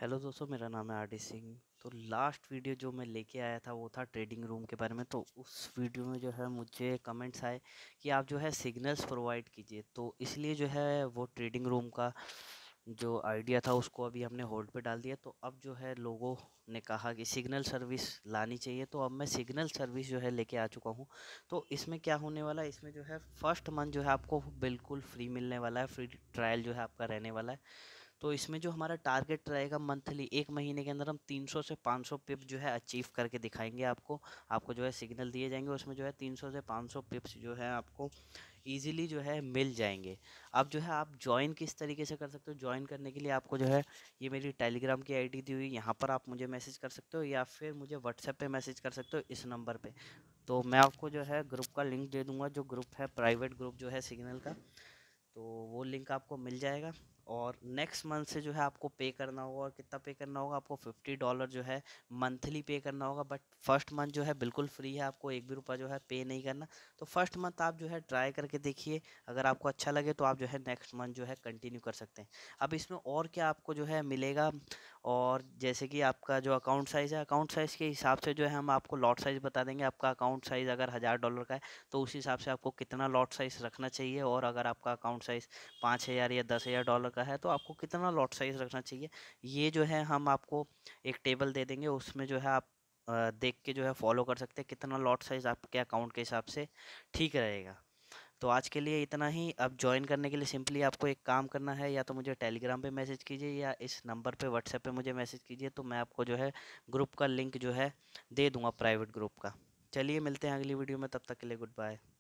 Hello दोस्तों, मेरा नाम है आरडी सिंह। तो लास्ट वीडियो जो मैं लेके आया था वो था ट्रेडिंग रूम के बारे में। तो उस वीडियो में जो है मुझे कमेंट्स आए कि आप जो है सिग्नल्स प्रोवाइड कीजिए, तो इसलिए जो है वो ट्रेडिंग रूम का जो आइडिया था उसको अभी हमने होल्ड पे डाल दिया। तो अब जो है लोगों ने कहा कि सिग्नल सर्विस लानी चाहिए, तो अब मैं सिग्नल सर्विस जो है लेके आ चुका हूँ। तो इसमें क्या होने वाला है, इसमें जो है फर्स्ट मंथ जो है आपको बिल्कुल फ्री मिलने वाला है, फ्री ट्रायल जो है आपका रहने वाला है। तो इसमें जो हमारा टारगेट रहेगा मंथली, एक महीने के अंदर हम 300 से 500 पिप जो है अचीव करके दिखाएंगे आपको। आपको जो है सिग्नल दिए जाएंगे, उसमें जो है 300 से 500 पिप्स जो है आपको इजीली जो है मिल जाएंगे। अब जो है आप ज्वाइन किस तरीके से कर सकते हो, ज्वाइन करने के लिए आपको जो है ये मेरी टेलीग्राम की आईडी दी हुई, यहाँ पर आप मुझे मैसेज कर सकते हो या फिर मुझे व्हाट्सएप पे मैसेज कर सकते हो इस नंबर पे। तो मैं आपको जो है ग्रुप का लिंक दे दूंगा, जो ग्रुप है प्राइवेट ग्रुप जो है सिग्नल का। तो वो लिंक आपको मिल जाएगा। और नेक्स्ट मंथ से जो है आपको पे करना होगा, और कितना पे करना होगा आपको, $50 जो है मंथली पे करना होगा। बट फर्स्ट मंथ जो है बिल्कुल फ्री है, आपको एक भी रुपया जो है पे नहीं करना। तो फर्स्ट मंथ आप जो है ट्राई करके देखिए, अगर आपको अच्छा लगे तो आप जो है नेक्स्ट मंथ जो है कंटिन्यू कर सकते हैं। अब इसमें और क्या आपको जो है मिलेगा, और जैसे कि आपका जो अकाउंट साइज़ है, अकाउंट साइज़ के हिसाब से जो है हम आपको लॉट साइज़ बता देंगे। आपका अकाउंट साइज़ अगर $1000 का है तो उस हिसाब से आपको कितना लॉट साइज़ रखना चाहिए, और अगर आपका अकाउंट साइज़ 5000 या $10,000 का है तो आपको कितना लॉट साइज़ रखना चाहिए। ये जो है हम आपको एक टेबल दे देंगे, उसमें जो है आप देख के जो है फॉलो कर सकते हैं कितना लॉट साइज़ आपके अकाउंट के हिसाब से ठीक रहेगा। तो आज के लिए इतना ही। अब ज्वाइन करने के लिए सिंपली आपको एक काम करना है, या तो मुझे टेलीग्राम पे मैसेज कीजिए या इस नंबर पे व्हाट्सएप पे मुझे मैसेज कीजिए, तो मैं आपको जो है ग्रुप का लिंक जो है दे दूंगा, प्राइवेट ग्रुप का। चलिए मिलते हैं अगली वीडियो में, तब तक के लिए गुड बाय।